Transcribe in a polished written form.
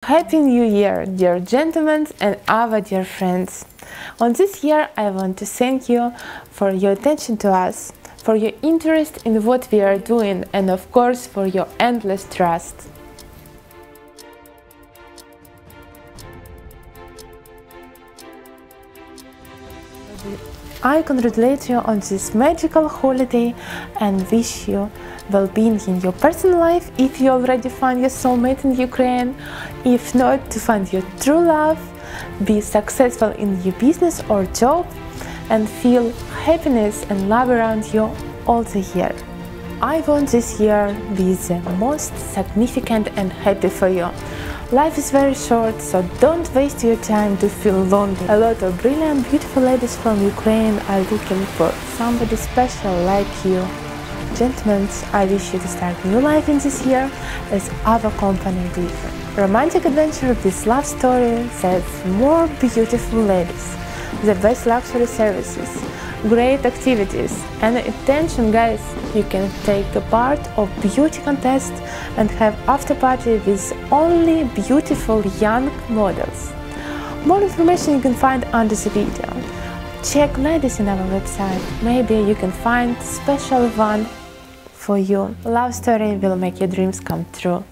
Happy New Year, dear gentlemen and our dear friends! On this year, I want to thank you for your attention to us, for your interest in what we are doing, and of course for your endless trust. I congratulate you on this magical holiday and wish you well-being in your personal life if you already found your soulmate in Ukraine. If not, to find your true love, be successful in your business or job, and feel happiness and love around you all the year. I want this year be the most significant and happy for you. Life is very short, so don't waste your time to feel lonely. A lot of brilliant, beautiful ladies from Ukraine are looking for somebody special like you. Gentlemen, I wish you to start a new life in this year as our company did. Romantic adventure with love story sets more beautiful ladies, the best luxury services, great activities, and attention, guys, you can take a part of beauty contest and have after party with only beautiful young models. More information you can find under the video. Check ladies in our website, maybe you can find special one for you. Love story will make your dreams come true.